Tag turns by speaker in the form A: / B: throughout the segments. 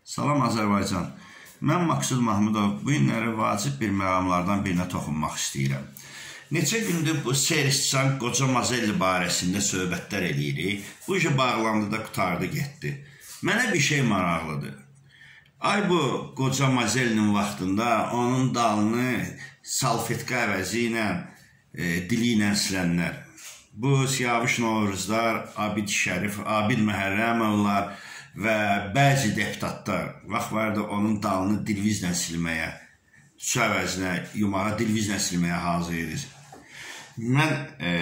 A: Salam Azərbaycan. Mən Maksud Mahmudov bu günləri vacib bir məqamlardan birinə toxunmaq istəyirəm. Neçə gündür bu Seyrisçan qoca Mazelli barəsində söhbətlər eləyirik. Bu işə bağlandı da qutardı getdi. Mənə bir şey maraqlıdır. Ay bu qoca Mazellinin vaxtında onun dalını salfetka əvəzi ilə, dili ilə silənlər. Bu Siyavuş Novruzlar, Abid Şərif, Abid Məhərrəmovlar və bəzi deputatlar vaxt vardı onun dalını dilvizlə silməyə, su əvəzinə, yumağa dilvizlə silməyə hazır edir. Mən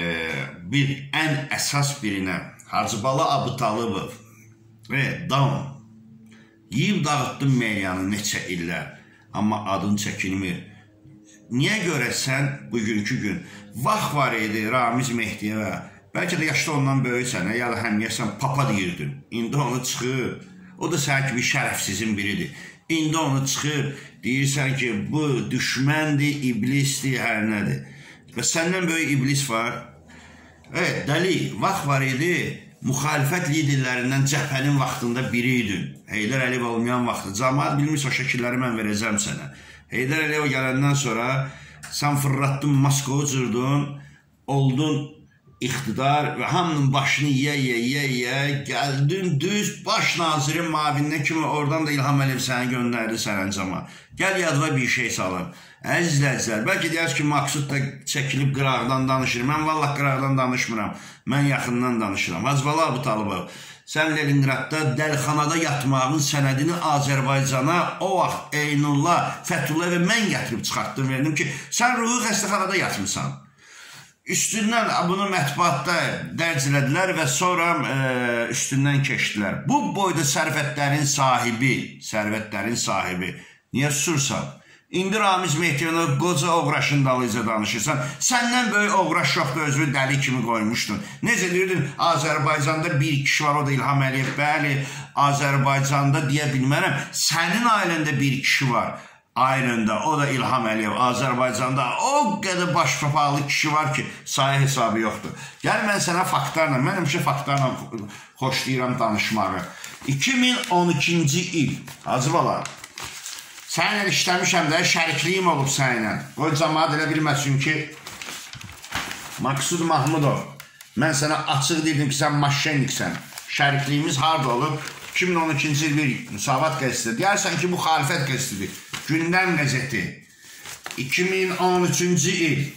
A: ən əsas birinə Hacıbalı Abıtalıbov Down yiyib dağıtdım meyyanı neçə illər, amma adın çəkilmir. Niyə görə sən bugünkü gün vaxt var idi Ramiz Mehdiyevə, bəlkə də yaşda ondan böyüksən, ya da həmiyəsən papa deyirdin. İndi onu çıxıb, o da sən kimi şərəfsizin biridir. İndi onu çıxıb, deyirsən ki, bu düşməndir, iblisdir, hər nədir. Və səndən böyük iblis var. Evet, dəli, vaxt var idi, müxalifət liderlərindən cəbhənin vaxtında biri idin. Heydər Əliyev olmayan vaxtı. Camaat bilmiş o şəkilləri mən verəcəm sənə. Heydər Əliyev gələndən sonra sən fırlatdın, Moskova cırdın, oldun iqtidar və hamının başını yeyə, gəldin düz baş nazirin mavindən kimi oradan da İlham Əliyev səni göndərdi sərəncama. Gəl yadıma bir şey salın. Əziz izləyicilər, bəlkə deyərsiniz ki, Maksud da çəkilib qıraqdan danışır. Mən vallah qıraqdan danışmıram. Mən yaxından danışıram. Hacıbalı Abıtalıbov, sən Leningradda dəlxanada yatmağın sənədini Azərbaycana o vaxt Eynullah, Fəthullah və mən gətirib çıxartdım, verdim ki, sən ruhi xəstəxanada yatmısan. Üstündən bunu mətbuatda dərc elədilər və sonra üstündən keçdilər. Bu boyda sərvətlərin sahibi, niyə susursan? İndi Ramiz Mehdiyevə qoca oğraşın dalıyca danışırsan. Səndən böyük oğraş yoxdur, özünü dəli kimi qoymuşdun. Necə deyirdin, Azərbaycanda bir kişi var, o da İlham Əliyev. Bəli, Azərbaycanda deyə bilmərəm. Sənin ailəndə bir kişi var. Ayrında, o da İlham Əliyev. Azərbaycanda o qədər baş papaqlı kişi var ki, sayı hesabı yoxdur. Gəl mən sənə faktlarla, mən həmişə faktlarla xoşlayıram danışmağı. 2012-ci il, Hacıbala, sənlə işləmişəm də, şərikliyim olub sənlə. Qoy cəmaat elə bilməsin ki, Maksud Mahmudov, mən sənə açıq dedim ki, sən maşenliksən. Şərikliyimiz harada olub? 2012-ci il bir Müsavat qəzeti. Deyərsən ki, bu xalifət qəzetidir. Gündəm qəzeti. 2013-cü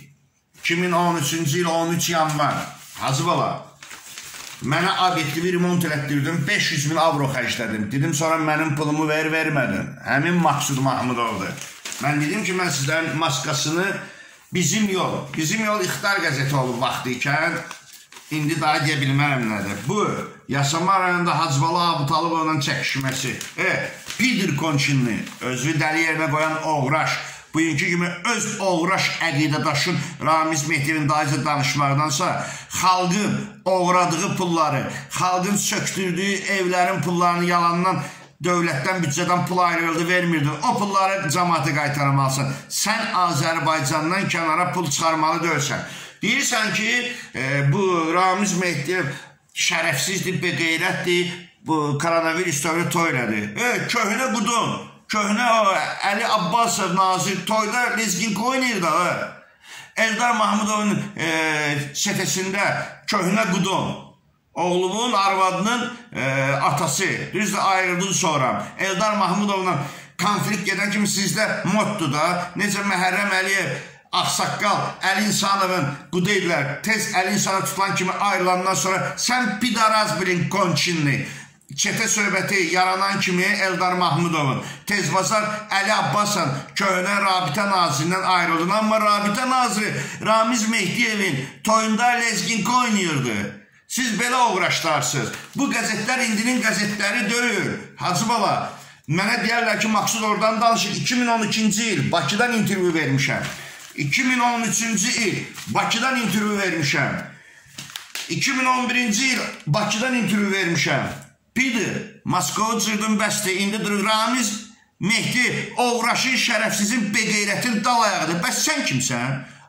A: il 13 yanvar. Hacıbala, mənə obyektivi remont elətdirdim, 500.000 avro xərclədim. Dedim, sonra mənim pulumu vermədin. Həmin Maksud Mahmudovdur. Mən dedim ki, mən sizlərin maskasını Bizim yol ixtar qəzeti olub vaxtı ikən, indi daha deyə bilmərəm nədir. Bu, Yasamal rayonunda Hacıbalı Abıtalıbovla çəkişməsi, Pidir Konçinli, özü dəli yerinə qoyan oğraş, bugünkü kimi öz oğraş əqidədaşın Ramiz Mehdiyevin dayıca danışmaqdansa, xalqın oğradığı pulları, xalqın söktürdüyü evlərin pullarını yalandan dövlətdən, büdcədən pul ayrıldı, vermirdi. O pulları cəmaatı qaytarmalısan. Sən Azərbaycandan kənara pul çıxarmalı deyilsən. Deyirsən ki, bu Ramiz Mehdiyev şərəfsizdir, beqeyrətdir, bu koronavirüs dövrü toyladı. Köhnə qudun, köhnə Əli Abbasov nazir toyda lezginko oynayır da. Eldar Mahmudovun çetəsində köhnə qudun. Oğlumun, arvadının atası. Düzdür, ayrıldın sonra. Eldar Mahmudovla konflikt gedən kimi sizdə moddur da. Necə Məhərrəm Əliyev, Ağsaqqal, Əli İnsanovun qudeydilər. Tez Əli İnsanov tutulan kimi ayrılandan sonra sən pidaraz bilin Konçinli. Çetə söhbəti yaranan kimi Eldar Mahmudovun. Tezbazar Əli Abbasan köhnə Rabitə nazirindən ayrıldın. Amma Rabitə naziri Ramiz Mehdiyevin toyunda lezginko oynayırdı. Siz belə uğraşdarsınız. Bu qəzetlər indinin qəzetləri deyil. Hacıbala, mənə deyərlər ki, Maksud oradan danışır. 2012-ci il Bakıdan intervyu vermişəm. 2013-cü il Bakıdan intervyu vermişəm. 2011-ci il Bakıdan intervyu vermişəm. Pidir, Moskova cırdın bəsdir, indi durur Ramiz Mehdi, oğraşın, şərəfsizin, beqeyrətin dal ayağıdır. Bəs sən kimsən?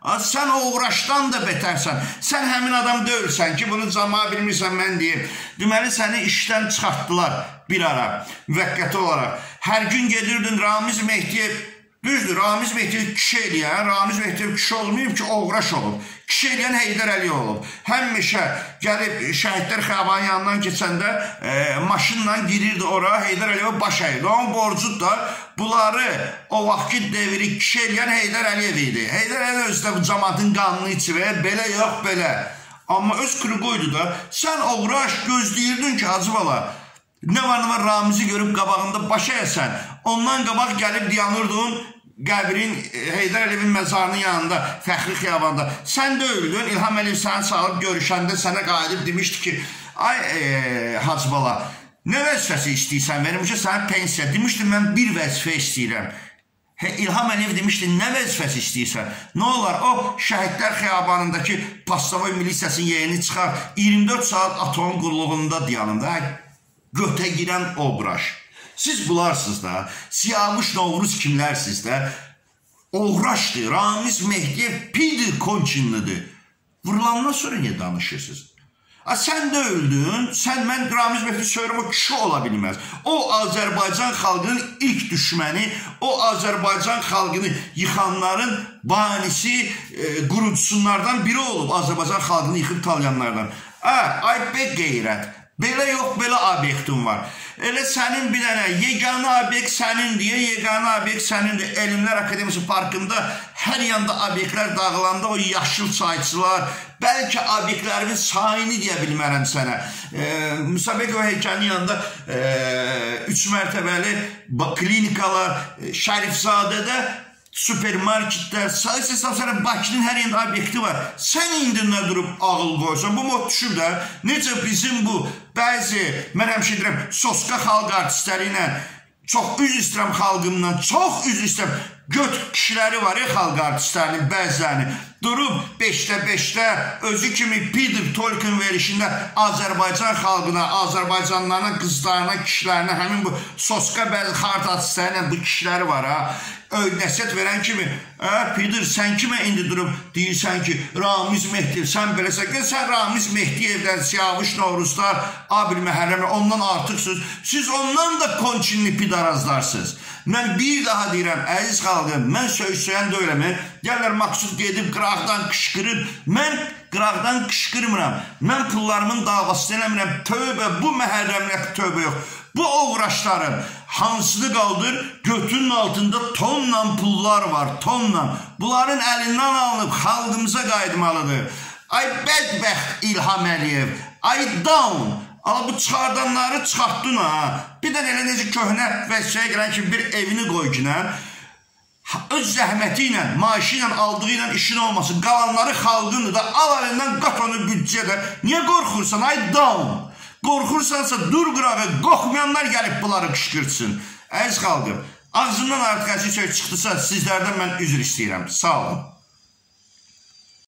A: Sən o uğraşdan da betərsən. Sən həmin adam deyilsən ki, bunu camağa bilmirsən, mən deyim. Deməli, səni işdən çıxartdılar bir ara, müvəqqəti olaraq. Hər gün gedirdin Ramiz Mehdiyev, düzdür, Ramiz Mehdiyev kişi eləyən, Ramiz Mehdiyev kişi olmayıb ki, oğraş olub. Kişi eləyən Heydər Əliyev olub. Həmişə gəlib Şəhidlər Xiyabanının yanından keçəndə maşınla girirdi ora, Heydər Əliyevə baş əydi. Onun borcu da bunları o vaxtki devri kişi eləyən Heydər Əliyev idi. Heydər Əliyev özü də bu cəmatın qanını içir, belə yox, belə. Amma öz kürüqoydu da, sən uğraş gözləyirdin ki, Hacı bala, nə var Ramizi görüb qabağında baş əyəsən, ondan qabaq gəlib dayanırdın qəbrin Heydər Əliyevin məzarının yanında, Fəxri Xiyabanda. Sən də öldün, İlham Əliyev səni çağırıb görüşəndə sənə qalib demişdi ki, ay Hacı bala, nə vəzifəsi istəyirsən, verim ki, sənə pensiya. Demişdi, mən bir vəzifə istəyirəm. İlham Əliyev demişdi, nə vəzifəsi istəyirsən? Nə olar, o Şəhidlər Xiyabanındakı Pastavoy milisiyasının yeyini çıxar, 24 saat atom qulluğunda dayanında, götə girən obraş. Siz bularsınız da, Siyavuş Novruz kimlərsiniz də, oğraşdır, Ramiz Mehdiyev pidir konçinlidir. Vurulandan sonra niyə danışırsınız? Sən də öldün, mən Ramiz Mehdiyev söylürəm, o kişi ola bilməz. O Azərbaycan xalqının ilk düşməni, o Azərbaycan xalqını yıxanların banisi, qurucusunlardan biri olub, Azərbaycan xalqını yıxıb talayanlardan. Ay be qeyrət. Belə yox, belə obyektin var. Elə sənin bir dənə yeganə obyekt sənindir, yeganə obyekt sənindir. Elmlər Akademisi Parkında hər yanda obyektlər dağılanda o yaşıl çayçılar, bəlkə obyektlərimin sayını deyə bilmərəm sənə. Musa Bekov heykəlinin yanında 3 mərtəbəli klinikalar, Şərifzadədə süpermarketlər, sayısı Bakının hər yerində obyekti var. Sən indi nə durub ağıl qoysan, bu mod düşür də, necə bizim bu bəzi, mən həmişə deyirəm, Soska xalq artistləri ilə, çox üz istəyirəm xalqımdan, çox üz istəyirəm, göt kişiləri var ya xalq artistlərinin bəzilərini, durub 5-də özü kimi Peter Tolkien verişində Azərbaycan xalqına, Azərbaycanlarına, qızlarına, kişilərinə, həmin bu Soska bəzi xalq artistlərinin bu kişiləri var ha, nəsiyyət verən kimi, Peter, sən kimə indi durub deyirsən ki, Ramiz Mehdiyev, sən beləsən, sən Ramiz Mehdiyevdən, Siyavuş Novruzlar, Abil Məhərrəmlər, ondan artıqsınız, siz ondan da konçinli pidarazlarsınız. Mən bir daha deyirəm, əziz xalqım, mən söysəyən deyiləm, gəllər Maksud gedib qıraqdan qışqırır, mən qıraqdan qışqırmıram, mən pullarımın davası eləmirəm, tövbə, bu məhərrəmlər tövbə yox. Bu uğraşların hansını qaldır, götünün altında tonla pullar var, tonla. Bunların əlindən alınıb xalqımıza qayıtmalıdır. Ay bədbəxt İlham Əliyev, ay down. Ama bu çıxardanları çıxartdın ha. Bir də elə necə köhnə vəzifəyə gələn kimi bir evini qoy ki, öz zəhməti ilə, maaşı ilə, aldığı ilə işin olmasın. Qalanları xalqındır da, al əlindən qat onu büdcədə. Niyə qorxursan? Ay down. Qorxursansa dur qırağı, qorxmayanlar gəlib bunları qışqırtsın. Əziz xalqım, ağzımdan artıq əziz söz çıxdısa sizlərdən mən üzr istəyirəm. Sağ olun.